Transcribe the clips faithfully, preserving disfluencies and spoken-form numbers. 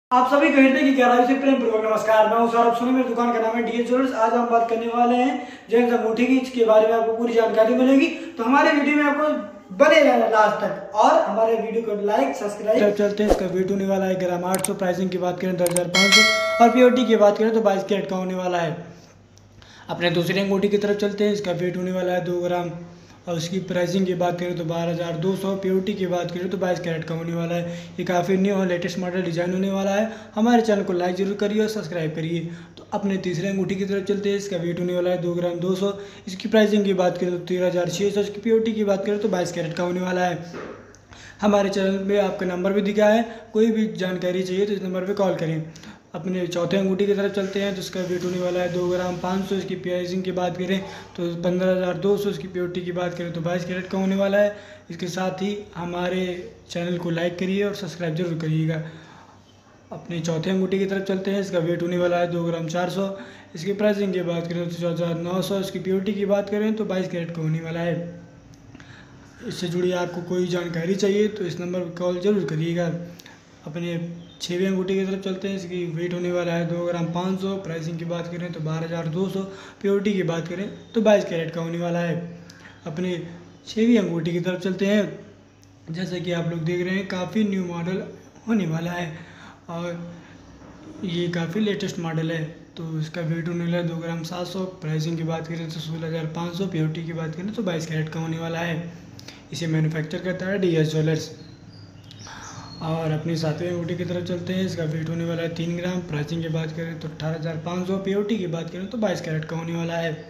आप सभी को हृदय की गहराई से प्रेम पूर्वक नमस्कार। मैं हूं सौरभ सोनी, मेरी दुकान का नाम है डीएस ज्वेलर्स। आज हम बात करने वाले हैं जेंट्स अंगूठी की, इसके बारे में आपको पूरी जानकारी मिलेगी। तो हमारे वीडियो में आपको बने रहना लास्ट तक और हमारे वीडियो को लाइक सब्सक्राइब। चलते हैं, इसका वेट होने वाला है ग्राम आठ सौ। प्राइसिंग की बात करें दस हजार पाँच सौ और प्योरिटी की बात करें तो बाईस कैरेट का होने वाला है। अपने दूसरी अंगूठी की तरफ चलते हैं, इसका वेट होने वाला है दो ग्राम और उसकी प्राइसिंग की बात करें तो बारह हज़ार दो सौ। प्योरिटी की बात करें तो बाईस कैरेट का होने वाला है। ये काफ़ी न्यू और लेटेस्ट मॉडल डिज़ाइन होने वाला है। हमारे चैनल को लाइक जरूर करिए और सब्सक्राइब करिए। तो अपने तीसरे अंगूठी की तरफ चलते हैं, इसका वेट होने वाला है दो ग्राम दो सौ। इसकी प्राइसिंग की बात करें तो तेरह हज़ार छः सौ। इसकी प्योरिटी की बात करें तो बाईस कैरेट का होने वाला है। हमारे चैनल में आपका नंबर भी दिखा है, कोई भी जानकारी चाहिए तो इस नंबर पर कॉल करें। अपने चौथे अंगूठी की तरफ चलते हैं, तो इसका वेट होने वाला है दो ग्राम पाँच सौ। इसकी प्राइसिंग की बात करें तो पंद्रह हज़ार दो सौ। इसकी प्योरिटी की बात करें तो बाईस कैरेट का होने वाला है। इसके साथ ही हमारे चैनल को लाइक करिए और सब्सक्राइब जरूर करिएगा। अपने चौथे अंगूठी की तरफ चलते हैं, इसका वेट होने वाला है दो ग्राम चार सौ। इसकी प्राइसिंग की बात करें तो चौदह हज़ार नौ सौ। इसकी प्योरिटी की बात करें तो बाईस कैरेट का होने वाला है। इससे जुड़ी आपको कोई जानकारी चाहिए तो इस नंबर पर कॉल जरूर करिएगा। अपने छठवीं अंगूठी की तरफ चलते हैं, इसकी वेट होने वाला है दो ग्राम पाँच सौ। प्राइसिंग की बात करें तो बारह हज़ार दो सौ। प्योरिटी की बात करें तो बाईस कैरेट का होने वाला है। अपने छठवीं अंगूठी की तरफ चलते हैं, जैसे कि आप लोग देख रहे हैं काफ़ी न्यू मॉडल होने वाला है और ये काफ़ी लेटेस्ट मॉडल है। तो इसका वेट होने वाला है दो ग्राम सात सौ। प्राइसिंग की बात करें तो सोलह हज़ार पाँच सौ। प्योरिटी की बात करें तो बाईस कैरेट का होने वाला है। इसे मैन्युफैक्चर करता है डीएस ज्वेलर्स। और अपनी सातवीं अंगूठी की तरफ चलते हैं, इसका वेट होने वाला है तीन ग्राम। प्राइसिंग की बात करें तो अठारह हज़ार पाँच सौ। प्योरिटी की बात करें तो बाईस कैरेट का होने वाला है।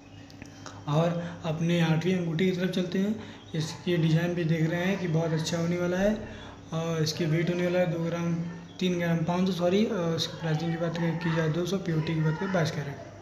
और अपने आठवीं अंगूठी की तरफ चलते हैं, इसकी डिज़ाइन भी देख रहे हैं कि बहुत अच्छा होने वाला है और इसकी वेट होने वाला है दो ग्राम तीन ग्राम पाँच सौ सॉरी। और इसकी प्राइसिंग की बात की जाए दो सौ। प्योरिटी की बात करें बाईस कैरेट।